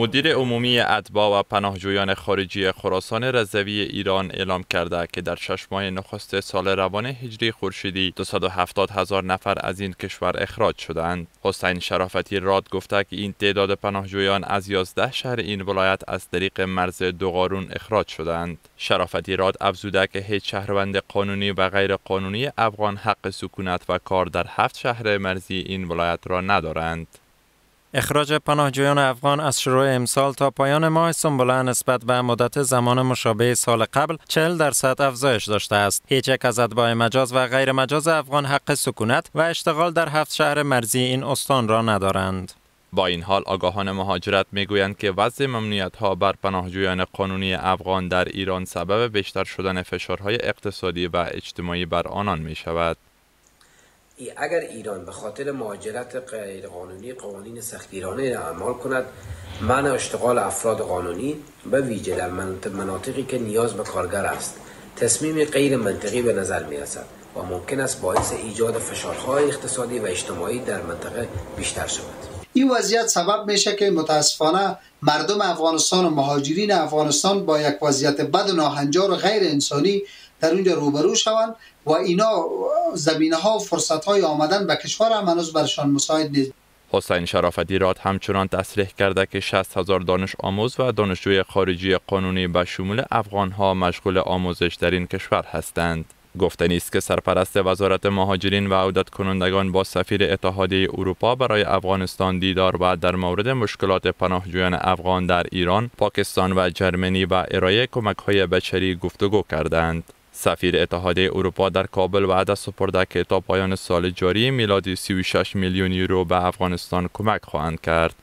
مدیر عمومی اتباع و پناهجویان خارجی خراسان رضوی ایران اعلام کرده که در 6 ماه نخست سال روان هجری خورشیدی 270,000 نفر از این کشور اخراج شدند. حسین شرافتی راد گفته که این تعداد پناهجویان از 11 شهر این ولایت از طریق مرز دوغارون اخراج شدند. شرافتی راد افزوده که هیچ شهروند قانونی و غیر قانونی افغان حق سکونت و کار در 7 شهر مرزی این ولایت را ندارند. اخراج پناهجویان افغان از شروع امسال تا پایان ماه سنبله نسبت به مدت زمان مشابه سال قبل 40% افزایش داشته است. هیچ یک از اتباع مجاز و غیر مجاز افغان حق سکونت و اشتغال در 7 شهر مرزی این استان را ندارند. با این حال آگاهان مهاجرت میگویند که وضع ممنوعیت‌ها بر پناهجویان قانونی افغان در ایران سبب بیشتر شدن فشارهای اقتصادی و اجتماعی بر آنان می شود. اگر ایران به خاطر مهاجرت غیرقانونی قوانین سختگیرانه اعمال کند، منع اشتغال افراد قانونی به ویژه در مناطقی که نیاز به کارگر است، تصمیم غیر منطقی به نظر می رسد و ممکن است باعث ایجاد فشارهای اقتصادی و اجتماعی در منطقه بیشتر شود. این وضعیت سبب میشه که متاسفانه مردم افغانستان و مهاجرین افغانستان با یک وضعیت بد و ناهنجار و غیر انسانی در اونجا روبرو شوند و اینا زمینه‌ها و فرصت‌های آمدن به کشور هم هنوز برشان مساعد نیست. حسین شرافتی راد همچنان تصریح کرده که 60,000 دانش آموز و دانشجوی خارجی قانونی به شمول افغان‌ها مشغول آموزش در این کشور هستند. گفتنی است که سرپرست وزارت مهاجرین و عودت کنندگان با سفیر اتحادیه اروپا برای افغانستان دیدار و در مورد مشکلات پناهجویان افغان در ایران، پاکستان و جرمنی و ارائه کمک‌های بشری گفتگو کردند. سفیر اتحادیه اروپا در کابل وعده سپرده که تا پایان سال جاری میلادی 36 میلیون یورو به افغانستان کمک خواهند کرد.